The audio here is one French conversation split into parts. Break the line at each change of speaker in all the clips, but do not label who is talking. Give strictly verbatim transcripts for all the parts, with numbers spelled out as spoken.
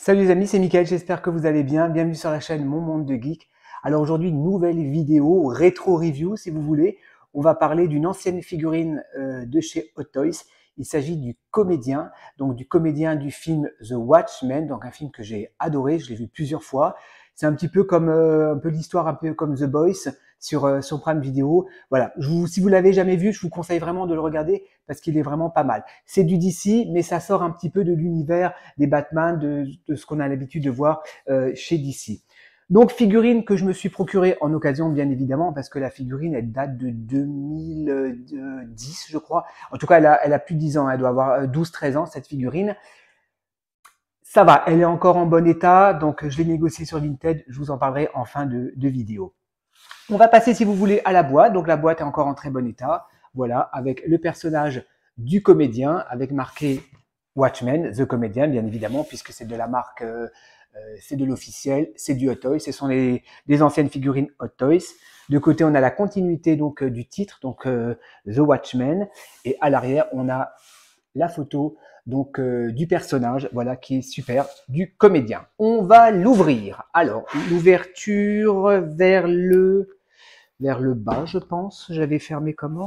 Salut les amis, c'est Mickaël, j'espère que vous allez bien. Bienvenue sur la chaîne Mon Monde de Geek. Alors aujourd'hui, nouvelle vidéo, rétro review si vous voulez. On va parler d'une ancienne figurine euh, de chez Hot Toys. Il s'agit du comédien, donc du comédien du film The Watchmen, donc un film que j'ai adoré, je l'ai vu plusieurs fois. C'est un petit peu comme euh, un peu l'histoire, un peu comme The Boys sur euh, sur Prime Video. Voilà, je vous, si vous l'avez jamais vu, je vous conseille vraiment de le regarder parce qu'il est vraiment pas mal. C'est du D C, mais ça sort un petit peu de l'univers des Batman, de, de ce qu'on a l'habitude de voir euh, chez D C. Donc figurine que je me suis procurée en occasion, bien évidemment, parce que la figurine, elle date de deux mille dix, je crois. En tout cas, elle a, elle a plus de dix ans, elle doit avoir douze treize ans, cette figurine. Ça va, elle est encore en bon état, donc je l'ai négociée sur Vinted, je vous en parlerai en fin de, de vidéo. On va passer, si vous voulez, à la boîte. Donc la boîte est encore en très bon état. Voilà, avec le personnage du comédien, avec marqué Watchmen, The Comédien, bien évidemment, puisque c'est de la marque, euh, euh, c'est de l'officiel, c'est du Hot Toys, ce sont les, les anciennes figurines Hot Toys. De côté, on a la continuité donc euh, du titre, donc euh, The Watchmen, et à l'arrière, on a la photo donc euh, du personnage, voilà, qui est super, du comédien. On va l'ouvrir. Alors, l'ouverture vers le vers le bas, je pense. J'avais fermé comment?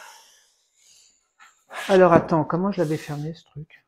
Alors, attends, comment je l'avais fermé, ce truc?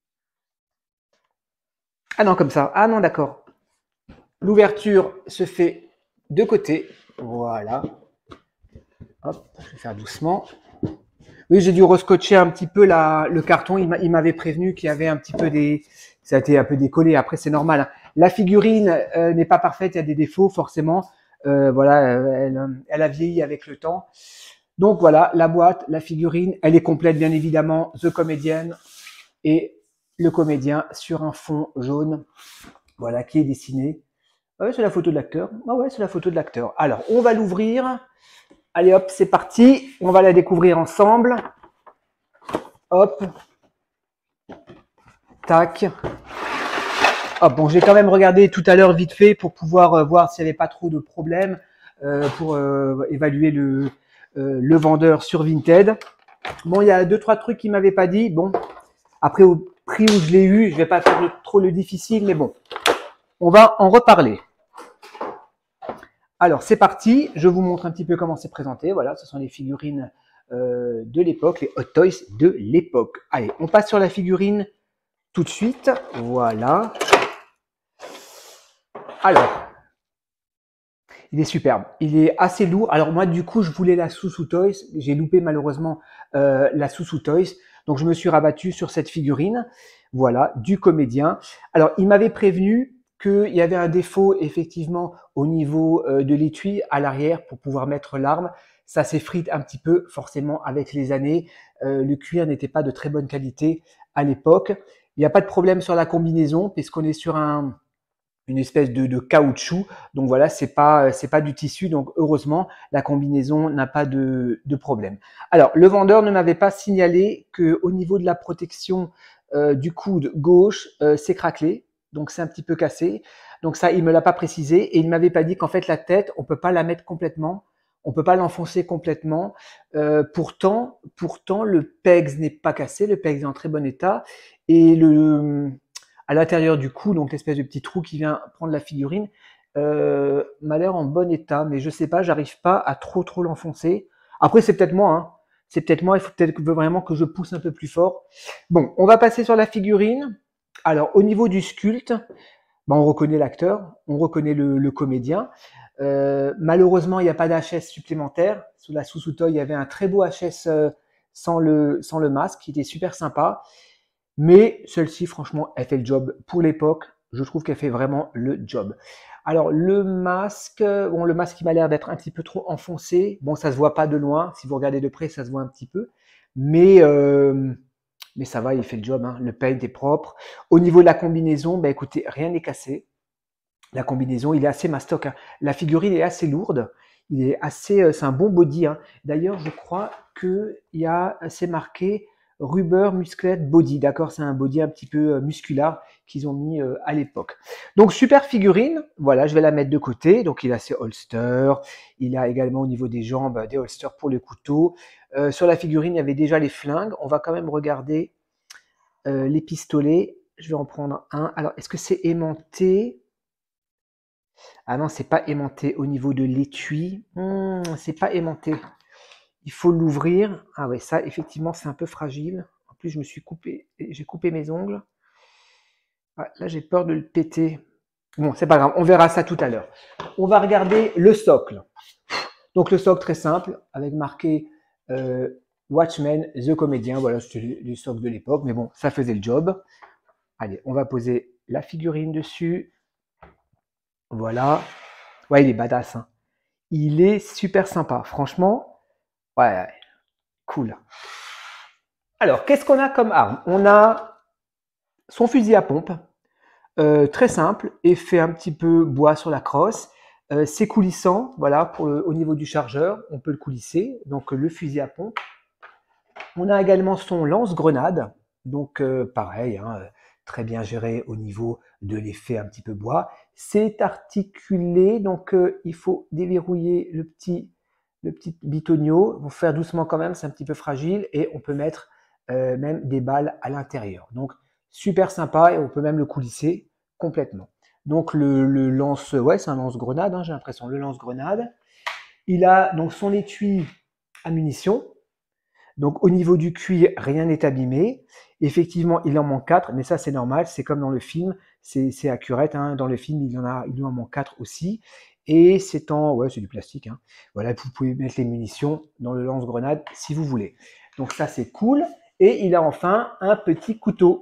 Ah non, comme ça. Ah non, d'accord. L'ouverture se fait de côté. Voilà. Hop, je vais faire doucement. Oui, j'ai dû rescotcher un petit peu la, le carton. Il m'avait prévenu qu'il y avait un petit peu des... Ça a été un peu décollé. Après, c'est normal. La figurine euh, n'est pas parfaite. Il y a des défauts, forcément. Euh, voilà, elle, elle a vieilli avec le temps. Donc voilà, la boîte, la figurine, elle est complète, bien évidemment. The Comedian et le comédien sur un fond jaune. Voilà, qui est dessiné. Ah ouais, c'est la photo de l'acteur. Ah ouais, c'est la photo de l'acteur. Alors, on va l'ouvrir. Allez hop, c'est parti. On va la découvrir ensemble. Hop. Tac. Hop, bon, j'ai quand même regardé tout à l'heure vite fait pour pouvoir euh, voir s'il n'y avait pas trop de problèmes, euh, pour euh, évaluer le, euh, le vendeur sur Vinted. Bon, il y a deux, trois trucs qu'il ne m'avait pas dit. Bon, après, au prix où je l'ai eu, je ne vais pas faire le, trop le difficile, mais bon, on va en reparler. Alors, c'est parti. Je vous montre un petit peu comment c'est présenté. Voilà, ce sont les figurines euh, de l'époque, les Hot Toys de l'époque. Allez, on passe sur la figurine tout de suite. Voilà. Alors, il est superbe. Il est assez lourd. Alors moi, du coup, je voulais la Soussou Toys. J'ai loupé malheureusement euh, la Soussou Toys. Donc, je me suis rabattu sur cette figurine. Voilà, du comédien. Alors, il m'avait prévenu qu'il y avait un défaut, effectivement, au niveau euh, de l'étui à l'arrière pour pouvoir mettre l'arme. Ça s'effrite un petit peu, forcément, avec les années. Euh, le cuir n'était pas de très bonne qualité à l'époque. Il n'y a pas de problème sur la combinaison, puisqu'on est sur un... une espèce de, de caoutchouc. Donc voilà, c'est pas c'est pas du tissu. Donc heureusement, la combinaison n'a pas de, de problème. Alors le vendeur ne m'avait pas signalé que au niveau de la protection euh, du coude gauche, euh, c'est craquelé. Donc c'est un petit peu cassé. Donc ça, il me l'a pas précisé et il m'avait pas dit qu'en fait la tête, on peut pas la mettre complètement. On peut pas l'enfoncer complètement. Euh, pourtant, pourtant le pegs n'est pas cassé. Le pegs est en très bon état et le à l'intérieur du cou, donc l'espèce de petit trou qui vient prendre la figurine, euh, m'a l'air en bon état, mais je sais pas, j'arrive pas à trop trop l'enfoncer. Après, c'est peut-être moi, hein. C'est peut-être moi, il faut peut-être vraiment que je pousse un peu plus fort. Bon, on va passer sur la figurine. Alors, au niveau du sculpte, ben, on reconnaît l'acteur, on reconnaît le, le comédien. Euh, malheureusement, il n'y a pas d'H S supplémentaire. Sous la Soussou Toy, il y avait un très beau H S euh, sans, le, sans le masque, qui était super sympa. Mais celle-ci, franchement, elle fait le job pour l'époque. Je trouve qu'elle fait vraiment le job. Alors, le masque, bon, le masque, il m'a l'air d'être un petit peu trop enfoncé. Bon, ça se voit pas de loin. Si vous regardez de près, ça se voit un petit peu. Mais, euh, mais ça va, il fait le job, hein. Le paint est propre. Au niveau de la combinaison, ben, écoutez, rien n'est cassé. La combinaison, il est assez mastoc, hein. La figurine est assez lourde. Il est assez, euh, c'est un bon body, hein. D'ailleurs, je crois que il y a, c'est marqué Rubber Muscled Body. D'accord, c'est un body un petit peu euh, musculaire qu'ils ont mis euh, à l'époque. Donc super figurine. Voilà, je vais la mettre de côté. Donc il a ses holsters. Il a également au niveau des jambes des holsters pour le couteau. Euh, sur la figurine, il y avait déjà les flingues. On va quand même regarder euh, les pistolets. je vais en prendre un. Alors, est-ce que c'est aimanté? Ah non, c'est pas aimanté au niveau de l'étui. Hmm, c'est pas aimanté. Il faut l'ouvrir. Ah ouais, ça, effectivement, c'est un peu fragile. En plus, je me suis coupé, j'ai coupé mes ongles. Ah, là, j'ai peur de le péter. Bon, c'est pas grave, on verra ça tout à l'heure. On va regarder le socle. Donc, le socle très simple, avec marqué euh, Watchmen, The Comedian. Voilà, c'était les, les socles de l'époque, mais bon, ça faisait le job. Allez, on va poser la figurine dessus. Voilà. Ouais, il est badass. Hein. Il est super sympa. Franchement, ouais, cool. Alors, qu'est-ce qu'on a comme arme? On a son fusil à pompe. Euh, très simple, effet un petit peu bois sur la crosse. Euh, c'est coulissant, voilà, pour le, au niveau du chargeur, on peut le coulisser. Donc, le fusil à pompe. On a également son lance-grenade. Donc, euh, pareil, hein, très bien géré au niveau de l'effet un petit peu bois. C'est articulé, donc euh, il faut déverrouiller le petit, le petit bitonio. Vous faire doucement quand même, c'est un petit peu fragile. Et on peut mettre euh, même des balles à l'intérieur. Donc, super sympa et on peut même le coulisser complètement. Donc, le, le lance, ouais, c'est un lance-grenade, hein, j'ai l'impression, le lance-grenade. Il a donc son étui à munitions. Donc au niveau du cuir, rien n'est abîmé. Effectivement, il en manque quatre, mais ça c'est normal, c'est comme dans le film, c'est accurate. Hein. Dans le film, il y en a, il en manque quatre aussi. Et c'est en, ouais, c'est du plastique. Hein. Voilà, vous pouvez mettre les munitions dans le lance-grenade si vous voulez. Donc ça c'est cool. Et il a enfin un petit couteau.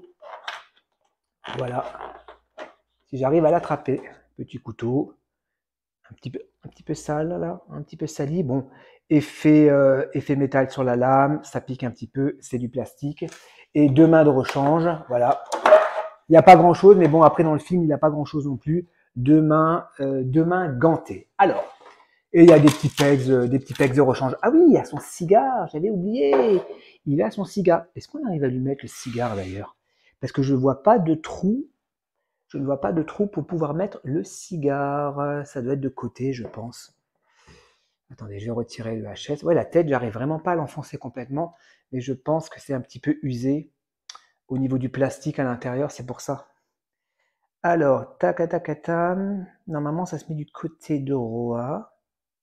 Voilà. Si j'arrive à l'attraper, petit couteau. Un petit peu, un petit peu sale là, un petit peu sali. Bon, effet, euh, effet métal sur la lame, ça pique un petit peu, c'est du plastique. Et deux mains de rechange, voilà. Il n'y a pas grand chose, mais bon, après dans le film, il n'y a pas grand chose non plus. Deux mains, euh, deux mains gantées. Alors, et il y a des petits pegs, euh, des petits pegs de rechange. Ah oui, il y a son cigare, j'avais oublié. Il a son cigare. Est-ce qu'on arrive à lui mettre le cigare d'ailleurs? Parce que je ne vois pas de trou. Je ne vois pas de trou pour pouvoir mettre le cigare. Ça doit être de côté, je pense. Attendez, je vais retirer le H S. Ouais, la tête, j'arrive vraiment pas à l'enfoncer complètement, mais je pense que c'est un petit peu usé au niveau du plastique à l'intérieur, c'est pour ça. Alors, tac, tac, tac, tac. Normalement, ça se met du côté de Roa.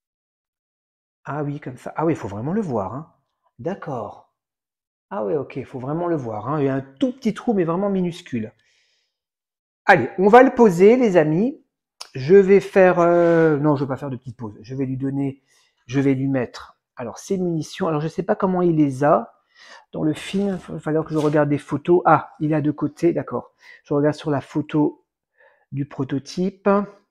Ah oui, comme ça. Ah oui, il faut vraiment le voir. Hein. D'accord. Ah oui, ok, il faut vraiment le voir. Hein. Il y a un tout petit trou, mais vraiment minuscule. Allez, on va le poser, les amis. Je vais faire... Euh... Non, je ne vais pas faire de petite pause. Je vais lui donner... Je vais lui mettre... Alors, ses munitions. Alors, je ne sais pas comment il les a. Dans le film, il va falloir que je regarde des photos. Ah, il a de côté, d'accord. Je regarde sur la photo du prototype.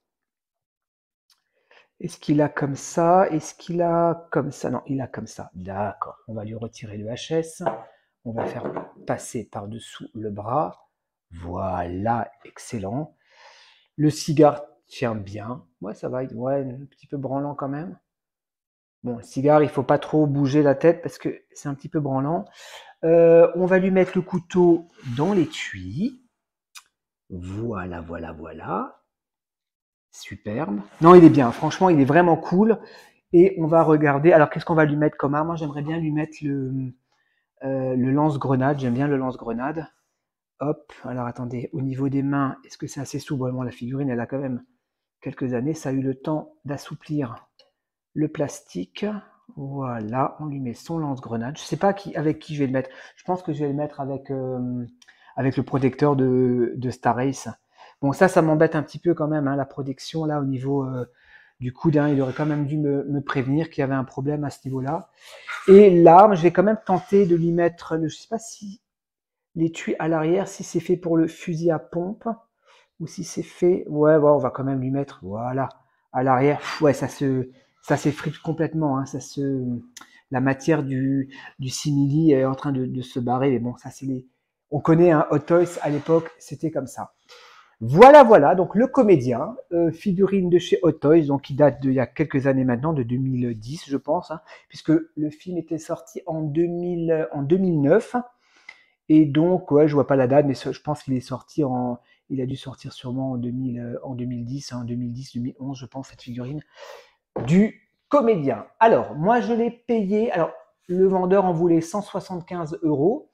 Est-ce qu'il a comme ça? Est-ce qu'il a comme ça? Non, il a comme ça. D'accord. On va lui retirer le H S. On va faire passer par-dessous le bras. Voilà, excellent. Le cigare tient bien. Ouais, ça va. Ouais, un petit peu branlant quand même. Bon, le cigare, il ne faut pas trop bouger la tête parce que c'est un petit peu branlant. Euh, on va lui mettre le couteau dans l'étui. Voilà, voilà, voilà. Superbe. Non, il est bien. Franchement, il est vraiment cool. Et on va regarder. Alors, qu'est-ce qu'on va lui mettre comme arme? Moi, j'aimerais bien lui mettre le, euh, le lance-grenade. J'aime bien le lance-grenade. Hop. Alors, attendez. Au niveau des mains, est-ce que c'est assez souple? Vraiment, la figurine, elle a quand même quelques années. Ça a eu le temps d'assouplir le plastique. Voilà. On lui met son lance-grenade. Je ne sais pas qui, avec qui je vais le mettre. Je pense que je vais le mettre avec, euh, avec le protecteur de, de Star Race. Bon, ça, ça m'embête un petit peu quand même, hein, la protection là au niveau euh, du coude. Hein, il aurait quand même dû me, me prévenir qu'il y avait un problème à ce niveau-là. Et l'arme, je vais quand même tenter de lui mettre, le, je sais pas si l'étui à l'arrière, si c'est fait pour le fusil à pompe ou si c'est fait. Ouais, ouais, on va quand même lui mettre, voilà, à l'arrière. Ouais, ça se, ça s'effrite complètement. Hein, ça se, la matière du, du simili est en train de, de se barrer. Mais bon, ça c'est les, on connaît un hein, Hot Toys à l'époque, c'était comme ça. Voilà, voilà, donc le comédien, euh, figurine de chez Hot Toys, donc qui date d'il y a quelques années maintenant, de deux mille dix, je pense, hein, puisque le film était sorti en, deux mille, en deux mille neuf, et donc, ouais, je vois pas la date, mais je pense qu'il est sorti en, il a dû sortir sûrement en, deux mille, en deux mille dix, hein, deux mille dix, deux mille onze, je pense, cette figurine du comédien. Alors, moi, je l'ai payé, alors, le vendeur en voulait cent soixante-quinze euros.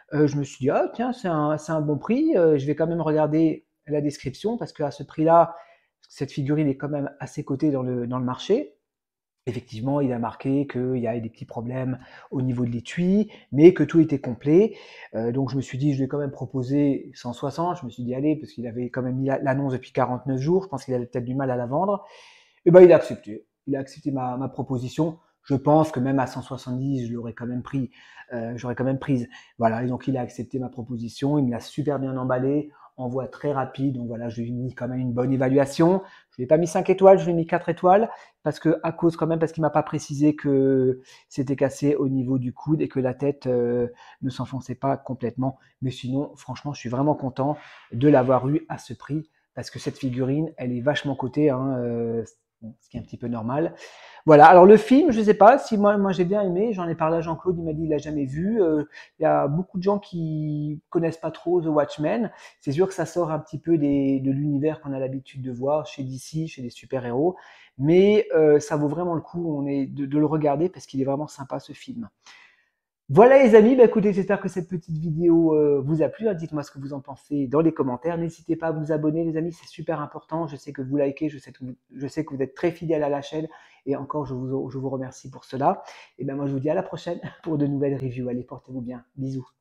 Euh, je me suis dit, ah tiens, c'est un, c'est un bon prix, euh, je vais quand même regarder la description parce qu'à ce prix-là, cette figurine est quand même assez cotée dans le, dans le marché. Effectivement, il a marqué qu'il y avait des petits problèmes au niveau de l'étui, mais que tout était complet. Euh, donc je me suis dit, je vais quand même proposer cent soixante. Je me suis dit, allez, parce qu'il avait quand même mis l'annonce depuis quarante-neuf jours. Je pense qu'il avait peut-être du mal à la vendre. Et ben, il a accepté. Il a accepté ma, ma proposition. Je pense que même à cent soixante-dix, je l'aurais quand même pris. Euh, j'aurais quand même prise. Voilà. Et donc il a accepté ma proposition. Il me l'a super bien emballé, envoi très rapide. Donc voilà, je lui ai mis quand même une bonne évaluation. Je lui ai pas mis cinq étoiles, je lui ai mis quatre étoiles parce que à cause quand même parce qu'il m'a pas précisé que c'était cassé au niveau du coude et que la tête euh, ne s'enfonçait pas complètement. Mais sinon, franchement, je suis vraiment content de l'avoir eu à ce prix parce que cette figurine, elle est vachement cotée, hein, euh, ce qui est un petit peu normal. Voilà, alors le film, je ne sais pas si moi, moi j'ai bien aimé, j'en ai parlé à Jean-Claude, il m'a dit il l'a jamais vu. Euh, il y a beaucoup de gens qui connaissent pas trop The Watchmen. C'est sûr que ça sort un petit peu des, de l'univers qu'on a l'habitude de voir chez D C, chez les super-héros, mais euh, ça vaut vraiment le coup on est, de, de le regarder parce qu'il est vraiment sympa ce film. Voilà les amis, bah écoutez, j'espère que cette petite vidéo euh, vous a plu. Dites-moi ce que vous en pensez dans les commentaires. N'hésitez pas à vous abonner les amis, c'est super important. Je sais que vous likez, je sais que vous, je sais que vous êtes très fidèles à la chaîne et encore je vous, je vous remercie pour cela. Et ben moi je vous dis à la prochaine pour de nouvelles reviews. Allez, portez-vous bien. Bisous.